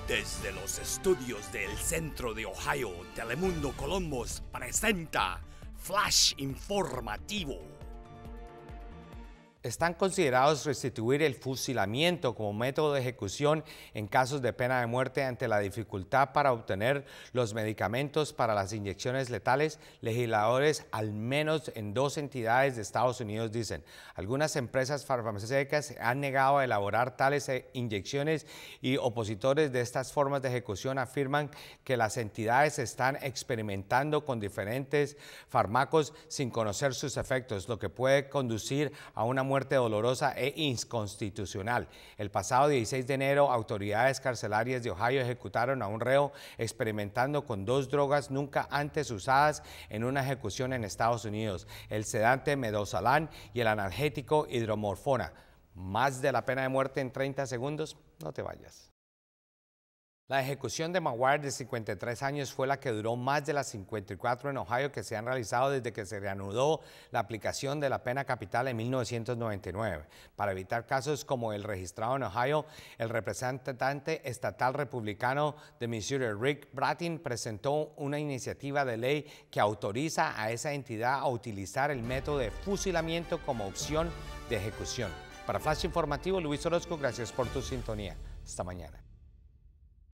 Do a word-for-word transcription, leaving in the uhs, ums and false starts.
Desde los estudios del centro de Ohio, Telemundo Columbus presenta Flash Informativo. Están considerados restituir el fusilamiento como método de ejecución en casos de pena de muerte ante la dificultad para obtener los medicamentos para las inyecciones letales. Legisladores, al menos en dos entidades de Estados Unidos, dicen. Algunas empresas farmacéuticas han negado a elaborar tales inyecciones y opositores de estas formas de ejecución afirman que las entidades están experimentando con diferentes fármacos sin conocer sus efectos, lo que puede conducir a una muerte dolorosa e inconstitucional. El pasado dieciséis de enero, autoridades carcelarias de Ohio ejecutaron a un reo experimentando con dos drogas nunca antes usadas en una ejecución en Estados Unidos: el sedante midazolam y el analgético hidromorfona. Más de la pena de muerte en treinta segundos. No te vayas. La ejecución de Maguire, de cincuenta y tres años, fue la que duró más de las cincuenta y cuatro en Ohio que se han realizado desde que se reanudó la aplicación de la pena capital en mil novecientos noventa y nueve. Para evitar casos como el registrado en Ohio, el representante estatal republicano de Missouri, Rick Brattin, presentó una iniciativa de ley que autoriza a esa entidad a utilizar el método de fusilamiento como opción de ejecución. Para Flash Informativo, Luis Orozco, gracias por tu sintonía. Hasta mañana.